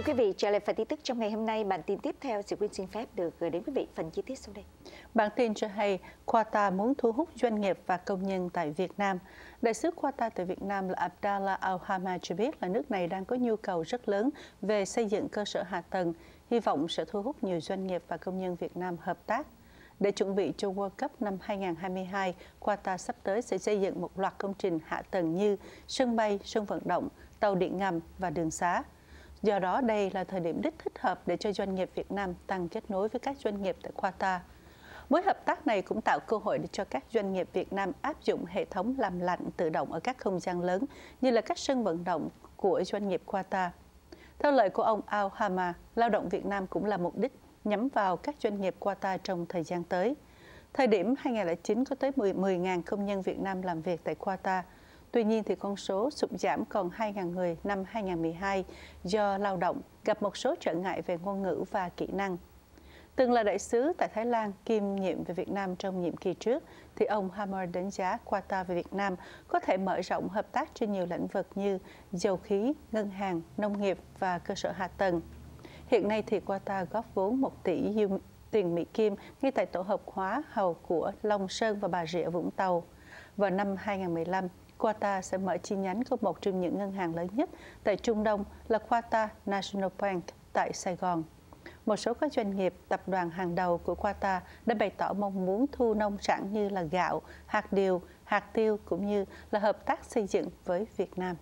quý vị, trở lại phần tin tức trong ngày hôm nay. Bản tin tiếp theo, Diệu Quyên xin phép được gửi đến quý vị phần chi tiết sau đây. Bản tin cho hay, Qatar muốn thu hút doanh nghiệp và công nhân tại Việt Nam. Đại sứ Qatar tại Việt Nam là Abdallah Al-Hamad cho biết là nước này đang có nhu cầu rất lớn về xây dựng cơ sở hạ tầng, hy vọng sẽ thu hút nhiều doanh nghiệp và công nhân Việt Nam hợp tác. Để chuẩn bị cho World Cup năm 2022, Qatar sắp tới sẽ xây dựng một loạt công trình hạ tầng như sân bay, sân vận động, tàu điện ngầm và đường xá. Do đó, đây là thời điểm rất thích hợp để cho doanh nghiệp Việt Nam tăng kết nối với các doanh nghiệp tại Qatar. Mối hợp tác này cũng tạo cơ hội để cho các doanh nghiệp Việt Nam áp dụng hệ thống làm lạnh tự động ở các không gian lớn như là các sân vận động của doanh nghiệp Qatar. Theo lời của ông Al-Hamad, lao động Việt Nam cũng là mục đích nhắm vào các doanh nghiệp Qatar trong thời gian tới. Thời điểm 2009 có tới 10.000 công nhân Việt Nam làm việc tại Qatar. Tuy nhiên, thì con số sụt giảm còn 2.000 người năm 2012 do lao động gặp một số trở ngại về ngôn ngữ và kỹ năng. Từng là đại sứ tại Thái Lan kiêm nhiệm về Việt Nam trong nhiệm kỳ trước, thì ông Hamad đánh giá Qatar về Việt Nam có thể mở rộng hợp tác trên nhiều lĩnh vực như dầu khí, ngân hàng, nông nghiệp và cơ sở hạ tầng. Hiện nay thì Qatar góp vốn 1 tỷ tiền Mỹ Kim ngay tại tổ hợp hóa hầu của Long Sơn và Bà Rịa Vũng Tàu. Vào năm 2015, Qatar sẽ mở chi nhánh của một trong những ngân hàng lớn nhất tại Trung Đông là Qatar National Bank tại Sài Gòn. Một số các doanh nghiệp, tập đoàn hàng đầu của Qatar đã bày tỏ mong muốn thu nông sản như là gạo, hạt điều, hạt tiêu cũng như là hợp tác xây dựng với Việt Nam.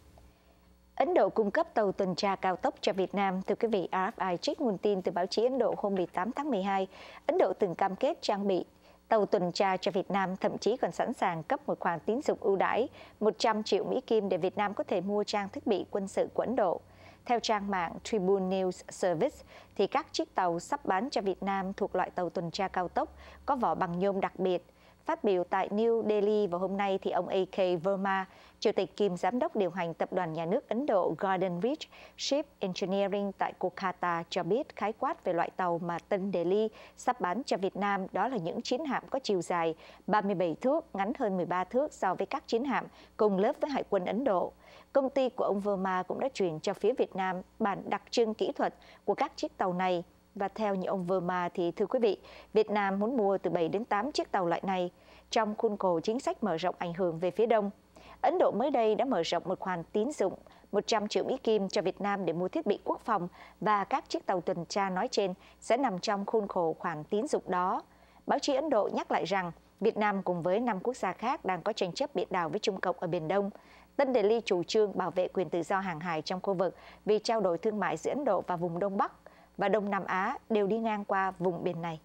Ấn Độ cung cấp tàu tuần tra cao tốc cho Việt Nam. Thưa quý vị, RFI trích nguồn tin từ báo chí Ấn Độ hôm 18 tháng 12, Ấn Độ từng cam kết trang bị tàu tuần tra cho Việt Nam, thậm chí còn sẵn sàng cấp một khoản tín dụng ưu đãi 100 triệu Mỹ Kim để Việt Nam có thể mua trang thiết bị quân sự của Ấn Độ. Theo trang mạng Tribune News Service, thì các chiếc tàu sắp bán cho Việt Nam thuộc loại tàu tuần tra cao tốc có vỏ bằng nhôm đặc biệt. Phát biểu tại New Delhi vào hôm nay, thì ông A.K. Verma, Chủ tịch kiêm Giám đốc điều hành Tập đoàn Nhà nước Ấn Độ Golden Ridge Ship Engineering tại Kolkata cho biết khái quát về loại tàu mà Tân Delhi sắp bán cho Việt Nam, đó là những chiến hạm có chiều dài 37 thước, ngắn hơn 13 thước so với các chiến hạm cùng lớp với Hải quân Ấn Độ. Công ty của ông Verma cũng đã chuyển cho phía Việt Nam bản đặc trưng kỹ thuật của các chiếc tàu này. Và theo như ông Verma thì thưa quý vị, Việt Nam muốn mua từ 7 đến 8 chiếc tàu loại này trong khuôn khổ chính sách mở rộng ảnh hưởng về phía Đông. Ấn Độ mới đây đã mở rộng một khoản tín dụng 100 triệu Mỹ Kim cho Việt Nam để mua thiết bị quốc phòng, và các chiếc tàu tuần tra nói trên sẽ nằm trong khuôn khổ khoản tín dụng đó. Báo chí Ấn Độ nhắc lại rằng Việt Nam cùng với 5 quốc gia khác đang có tranh chấp biển đảo với Trung Cộng ở Biển Đông. Tân Delhi chủ trương bảo vệ quyền tự do hàng hải trong khu vực vì trao đổi thương mại giữa Ấn Độ và vùng Đông Bắc và Đông Nam Á đều đi ngang qua vùng biển này.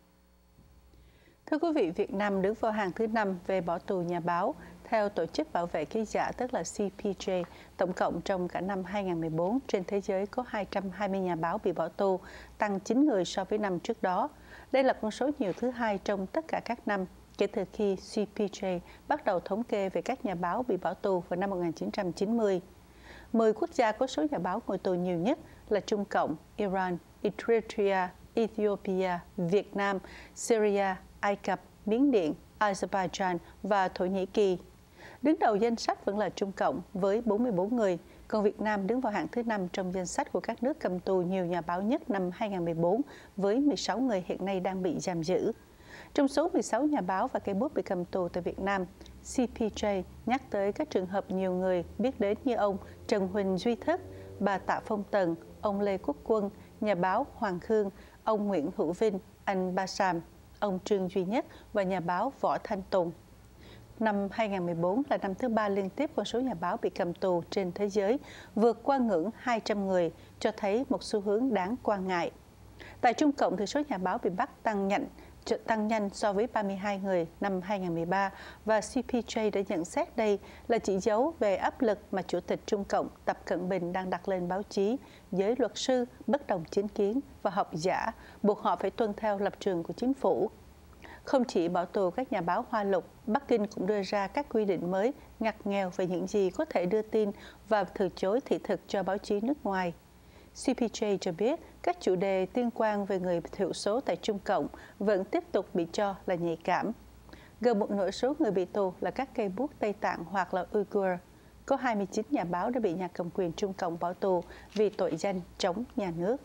Thưa quý vị, Việt Nam đứng vào hàng thứ 5 về bỏ tù nhà báo. Theo Tổ chức Bảo vệ Ký giả tức là CPJ, tổng cộng trong cả năm 2014, trên thế giới có 220 nhà báo bị bỏ tù, tăng 9 người so với năm trước đó. Đây là con số nhiều thứ hai trong tất cả các năm kể từ khi CPJ bắt đầu thống kê về các nhà báo bị bỏ tù vào năm 1990. 10 quốc gia có số nhà báo ngồi tù nhiều nhất là Trung Cộng, Iran, Eritrea, Ethiopia, Việt Nam, Syria, Ai Cập, Miến Điện, Azerbaijan và Thổ Nhĩ Kỳ. Đứng đầu danh sách vẫn là Trung Cộng với 44 người, còn Việt Nam đứng vào hạng thứ 5 trong danh sách của các nước cầm tù nhiều nhà báo nhất năm 2014 với 16 người hiện nay đang bị giam giữ. Trong số 16 nhà báo và cây bút bị cầm tù tại Việt Nam, CPJ nhắc tới các trường hợp nhiều người biết đến như ông Trần Huỳnh Duy Thức, bà Tạ Phong Tần, ông Lê Quốc Quân, nhà báo Hoàng Khương, ông Nguyễn Hữu Vinh, anh Ba Sàm, ông Trương Duy Nhất và nhà báo Võ Thanh Tùng. Năm 2014 là năm thứ 3 liên tiếp con số nhà báo bị cầm tù trên thế giới vượt qua ngưỡng 200 người, cho thấy một xu hướng đáng quan ngại. Tại Trung Cộng thì số nhà báo bị bắt tăng nhanh so với 32 người năm 2013, và CPJ đã nhận xét đây là chỉ dấu về áp lực mà Chủ tịch Trung Cộng Tập Cận Bình đang đặt lên báo chí, giới luật sư, bất đồng chính kiến và học giả, buộc họ phải tuân theo lập trường của chính phủ. Không chỉ bỏ tù các nhà báo Hoa Lục, Bắc Kinh cũng đưa ra các quy định mới ngặt nghèo về những gì có thể đưa tin và từ chối thị thực cho báo chí nước ngoài. CPJ cho biết các chủ đề liên quan về người thiểu số tại Trung Cộng vẫn tiếp tục bị cho là nhạy cảm. Gần một nửa số người bị tù là các cây bút Tây Tạng hoặc là Uyghur. có 29 nhà báo đã bị nhà cầm quyền Trung Cộng bỏ tù vì tội danh chống nhà nước.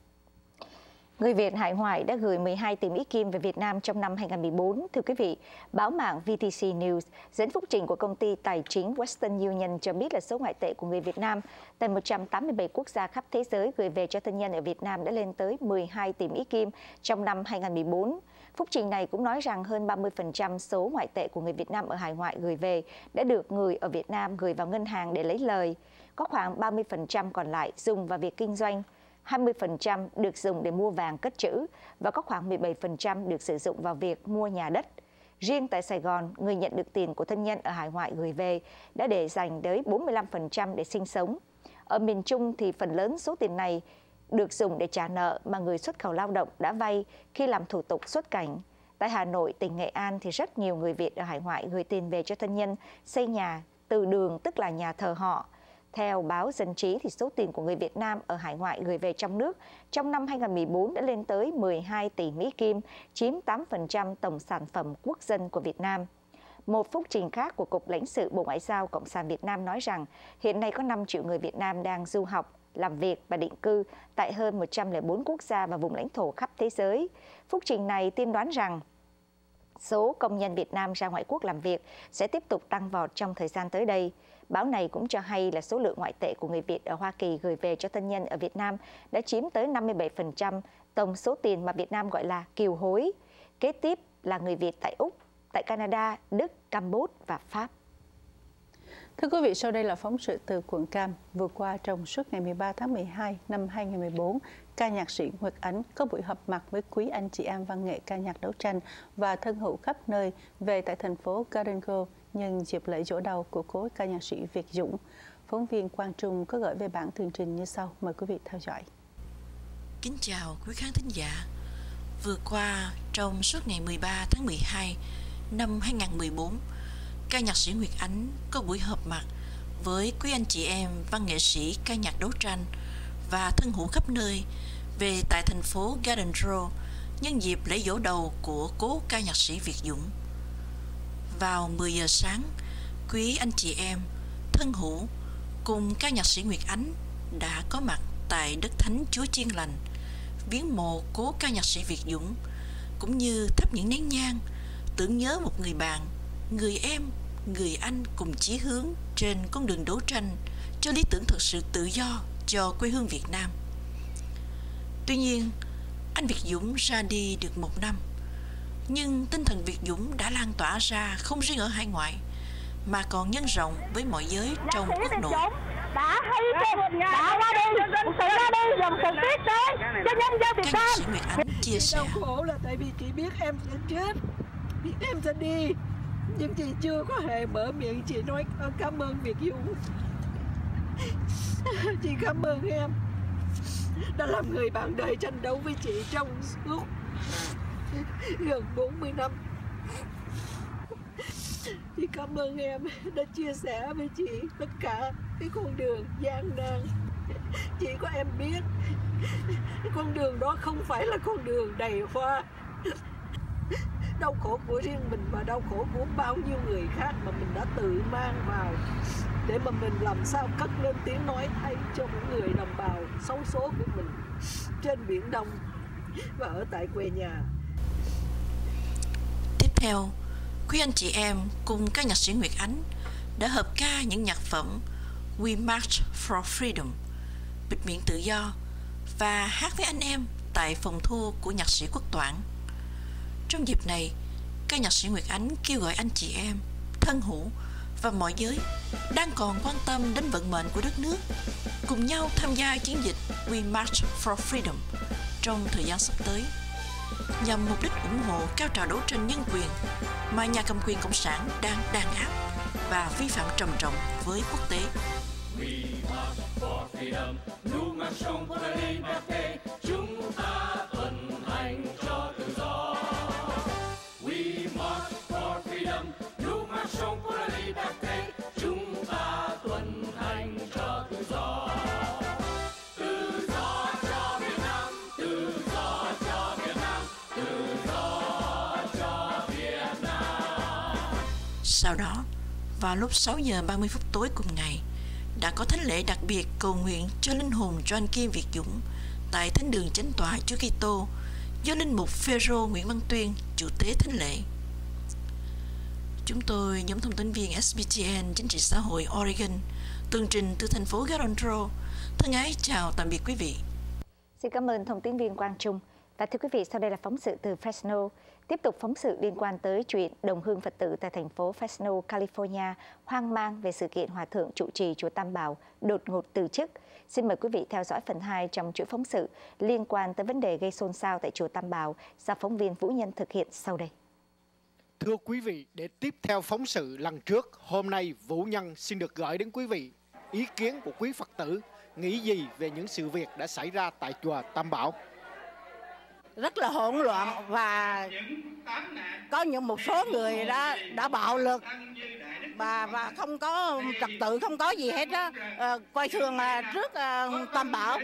Người Việt hải ngoại đã gửi 12 tỷ Mỹ Kim về Việt Nam trong năm 2014. Thưa quý vị, báo mạng VTC News dẫn phúc trình của công ty tài chính Western Union cho biết là số ngoại tệ của người Việt Nam tại 187 quốc gia khắp thế giới gửi về cho thân nhân ở Việt Nam đã lên tới 12 tỷ Mỹ Kim trong năm 2014. Phúc trình này cũng nói rằng hơn 30% số ngoại tệ của người Việt Nam ở hải ngoại gửi về đã được người ở Việt Nam gửi vào ngân hàng để lấy lời. Có khoảng 30% còn lại dùng vào việc kinh doanh, 20% được dùng để mua vàng cất trữ và có khoảng 17% được sử dụng vào việc mua nhà đất. Riêng tại Sài Gòn, người nhận được tiền của thân nhân ở hải ngoại gửi về đã để dành tới 45% để sinh sống. Ở miền Trung thì phần lớn số tiền này được dùng để trả nợ mà người xuất khẩu lao động đã vay khi làm thủ tục xuất cảnh. Tại Hà Nội, tỉnh Nghệ An thì rất nhiều người Việt ở hải ngoại gửi tiền về cho thân nhân xây nhà từ đường, tức là nhà thờ họ. Theo báo Dân trí, thì số tiền của người Việt Nam ở hải ngoại gửi về trong nước trong năm 2014 đã lên tới 12 tỷ Mỹ Kim, chiếm 8% tổng sản phẩm quốc dân của Việt Nam. Một phúc trình khác của Cục Lãnh sự Bộ Ngoại giao Cộng sản Việt Nam nói rằng hiện nay có 5 triệu người Việt Nam đang du học, làm việc và định cư tại hơn 104 quốc gia và vùng lãnh thổ khắp thế giới. Phúc trình này tiên đoán rằng số công nhân Việt Nam ra ngoại quốc làm việc sẽ tiếp tục tăng vọt trong thời gian tới đây. Báo này cũng cho hay là số lượng ngoại tệ của người Việt ở Hoa Kỳ gửi về cho thân nhân ở Việt Nam đã chiếm tới 57% tổng số tiền mà Việt Nam gọi là kiều hối. Kế tiếp là người Việt tại Úc, tại Canada, Đức, Campuchia và Pháp. Thưa quý vị, sau đây là phóng sự từ quận Cam. Vừa qua, trong suốt ngày 13 tháng 12 năm 2014, ca nhạc sĩ Nguyệt Ánh có buổi họp mặt với quý anh chị em văn nghệ ca nhạc đấu tranh và thân hữu khắp nơi về tại thành phố Garden Grove nhân dịp lễ giỗ đầu của cố ca nhạc sĩ Việt Dũng. Phóng viên Quang Trung có gửi về bản tường trình như sau. Mời quý vị theo dõi. Kính chào quý khán thính giả. Vừa qua, trong suốt ngày 13 tháng 12 năm 2014, ca nhạc sĩ Nguyệt Ánh có buổi họp mặt với quý anh chị em văn nghệ sĩ ca nhạc đấu tranh và thân hữu khắp nơi về tại thành phố Garden Grove nhân dịp lễ giỗ đầu của cố ca nhạc sĩ Việt Dũng. Vào 10 giờ sáng, quý anh chị em, thân hữu cùng ca nhạc sĩ Nguyệt Ánh đã có mặt tại đất thánh Chúa Chiên Lành, viếng mộ cố ca nhạc sĩ Việt Dũng, cũng như thắp những nén nhang tưởng nhớ một người bạn, người em, người anh cùng chí hướng trên con đường đấu tranh cho lý tưởng thực sự tự do cho quê hương Việt Nam. Tuy nhiên, anh Việt Dũng ra đi được 1 năm, nhưng tinh thần Việt Dũng đã lan tỏa ra không riêng ở hải ngoại mà còn nhân rộng với mọi giới trong quốc nội. Đã hy sinh, đã qua đi, sự ra đi dòng sự tiếc tới cho nhân dân Việt Nam. Ca nhạc sĩ Nguyệt Ánh chia sẻ: đau khổ là tại vì chị biết em sẽ chết, biết em sẽ đi, nhưng chị chưa có hề mở miệng chị nói cảm ơn Việt Dũng. Chị cảm ơn em đã làm người bạn đời tranh đấu với chị trong suốt gần 40 năm. Chị cảm ơn em đã chia sẻ với chị tất cả cái con đường gian nan. Chỉ có em biết con đường đó không phải là con đường đầy hoa. Đau khổ của riêng mình và đau khổ của bao nhiêu người khác mà mình đã tự mang vào để mà mình làm sao cất lên tiếng nói thay cho những người đồng bào xấu số của mình trên Biển Đông và ở tại quê nhà. Tiếp theo, quý anh chị em cùng ca nhạc sĩ Nguyệt Ánh đã hợp ca những nhạc phẩm We March for Freedom, bịt miệng tự do, và hát với anh em tại phòng thu của nhạc sĩ Quốc Toản. Trong dịp này, ca nhạc sĩ Nguyệt Ánh kêu gọi anh chị em, thân hữu và mọi giới đang còn quan tâm đến vận mệnh của đất nước cùng nhau tham gia chiến dịch We March for Freedom trong thời gian sắp tới, nhằm mục đích ủng hộ cao trào đấu tranh nhân quyền mà nhà cầm quyền cộng sản đang đàn áp và vi phạm trầm trọng với quốc tế. We march for freedom, nous marchons pour la liberté, chúng ta tuần hành cho tự do. We march for freedom, nous marchons pour la liberté, chúng ta tuần hành cho tự do. Tự do cho Việt Nam, tự do cho Việt Nam, tự do cho Việt Nam. Sau đó, vào lúc 6 giờ 30 phút tối cùng ngày, đã có thánh lễ đặc biệt cầu nguyện cho linh hồn John Kim Việt Dũng tại Thánh đường Chánh tọa Chúa Kitô do linh mục Phêrô Nguyễn Văn Tuyên chủ tế thánh lễ. Chúng tôi, nhóm thông tin viên SBTN Chính trị xã hội Oregon, tường trình từ thành phố Garondro, thân ái chào tạm biệt quý vị. Xin cảm ơn thông tin viên Quang Trung. Và thưa quý vị, sau đây là phóng sự từ Fresno. Tiếp tục phóng sự liên quan tới chuyện đồng hương Phật tử tại thành phố Fresno, California hoang mang về sự kiện Hòa thượng trụ trì chùa Tam Bảo đột ngột từ chức. Xin mời quý vị theo dõi phần 2 trong chuỗi phóng sự liên quan tới vấn đề gây xôn xao tại chùa Tam Bảo do phóng viên Vũ Nhân thực hiện sau đây. Thưa quý vị, để tiếp theo phóng sự lần trước, hôm nay Vũ Nhân xin được gửi đến quý vị ý kiến của quý Phật tử nghĩ gì về những sự việc đã xảy ra tại chùa Tam Bảo. Rất là hỗn loạn và có một số người đã bạo lực và không có trật tự, không có gì hết đó, coi thường trước Tam Bảo.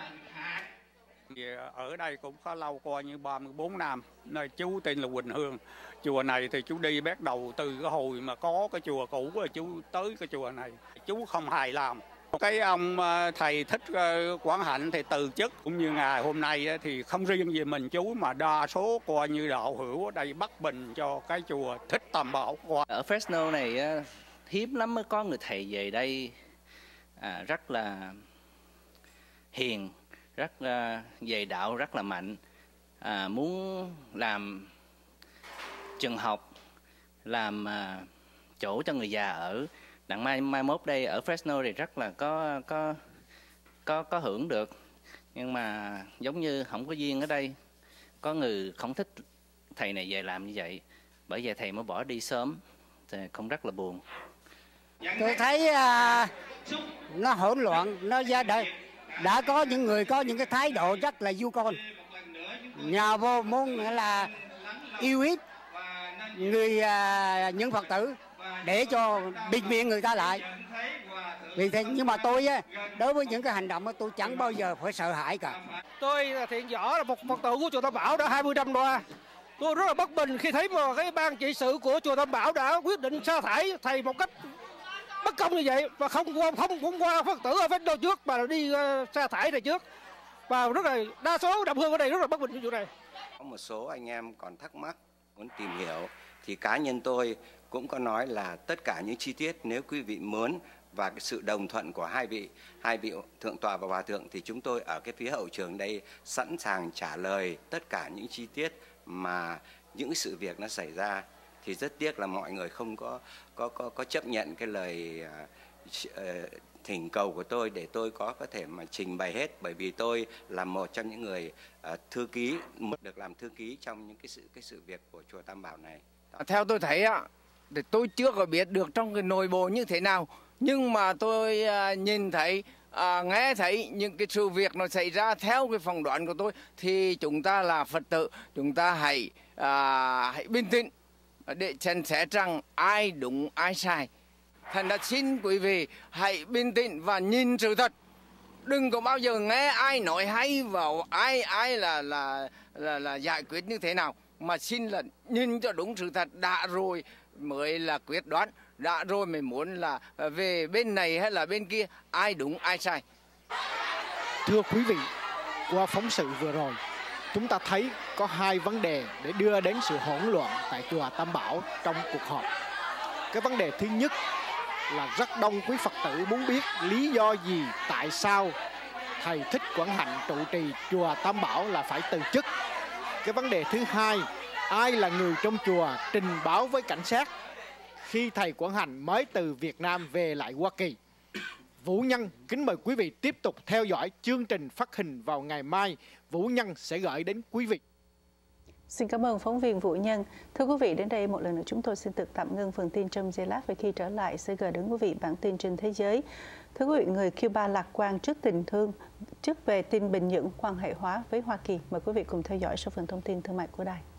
Ở đây cũng có lâu, coi như 34 năm. Nơi chú tên là Quỳnh Hương. Chùa này thì chú đi bắt đầu từ cái hồi mà có cái chùa cũ rồi chú tới cái chùa này. Chú không hài lòng. Cái ông thầy Thích Quảng Hạnh thì từ chức, cũng như ngày hôm nay thì không riêng gì mình chú mà đa số coi như đạo hữu ở đây bắt bình cho cái chùa Thích Tam Bảo. Ở Fresno này hiếm lắm mới có người thầy về đây rất là hiền, rất về đạo, rất là mạnh, muốn làm trường học, làm chỗ cho người già ở. Đặng mai mốt đây ở Fresno thì rất là có hưởng được, nhưng mà giống như không có duyên ở đây, có người không thích thầy này về làm như vậy, bởi vậy thầy mới bỏ đi sớm, thì cũng rất là buồn. Tôi thấy nó hỗn loạn, nó đã có những người có những cái thái độ rất là vu con, nhào vô muốn là yêu ít những Phật tử để cho bịt miệng người ta lại. Vì thế, nhưng mà tôi đối với những cái hành động tôi chẳng bao giờ phải sợ hãi cả. Tôi là Thiện Võ, là một Phật tử của chùa Tam Bảo đã 20 năm qua. Tôi rất là bất bình khi thấy mà cái ban trị sự của chùa Tam Bảo đã quyết định sa thải thầy một cách bất công như vậy, và không qua Phật tử ở Fresno trước mà đi sa thải thầy trước. Và rất là đa số đồng hương ở đây rất là bất bình chuyện này. Có một số anh em còn thắc mắc, muốn tìm hiểu, thì cá nhân tôi cũng có nói là tất cả những chi tiết nếu quý vị muốn và cái sự đồng thuận của hai vị thượng tọa và hòa thượng thì chúng tôi ở cái phía hậu trường đây sẵn sàng trả lời tất cả những chi tiết mà những sự việc nó xảy ra. Thì rất tiếc là mọi người không có chấp nhận cái lời thỉnh cầu của tôi để tôi có thể mà trình bày hết, bởi vì tôi là một trong những người thư ký, được làm thư ký trong những cái sự việc của chùa Tam Bảo này. Theo tôi thấy thì tôi chưa có biết được trong cái nội bộ như thế nào, nhưng mà tôi nhìn thấy, nghe thấy những cái sự việc nó xảy ra theo cái phỏng đoán của tôi, thì chúng ta là Phật tử, chúng ta hãy bình tĩnh để xem xét rằng ai đúng ai sai. Thành ra xin quý vị hãy bình tĩnh và nhìn sự thật, đừng có bao giờ nghe ai nói hay vào ai là giải quyết như thế nào, mà xin là nhìn cho đúng sự thật đã rồi mới là quyết đoán, đã rồi mới muốn là về bên này hay là bên kia, ai đúng ai sai. Thưa quý vị, qua phóng sự vừa rồi, chúng ta thấy có hai vấn đề để đưa đến sự hỗn loạn tại chùa Tam Bảo trong cuộc họp. Cái vấn đề thứ nhất là rất đông quý Phật tử muốn biết lý do gì tại sao thầy Thích Quảng Hạnh trụ trì chùa Tam Bảo là phải từ chức. Cái vấn đề thứ hai, ai là người trong chùa trình báo với cảnh sát khi thầy Quảng Hạnh mới từ Việt Nam về lại Hoa Kỳ. Vũ Nhân kính mời quý vị tiếp tục theo dõi chương trình phát hình vào ngày mai. Vũ Nhân sẽ gửi đến quý vị. Xin cảm ơn phóng viên Vũ Nhân. Thưa quý vị, đến đây một lần nữa chúng tôi xin được tạm ngưng phần tin trong giây lát, và khi trở lại sẽ gửi đến quý vị bản tin trên thế giới. Thưa quý vị, người Cuba lạc quan trước tình thương, trước về tin Bình Nhưỡng quan hệ hóa với Hoa Kỳ. Mời quý vị cùng theo dõi sau phần thông tin thương mại của đài.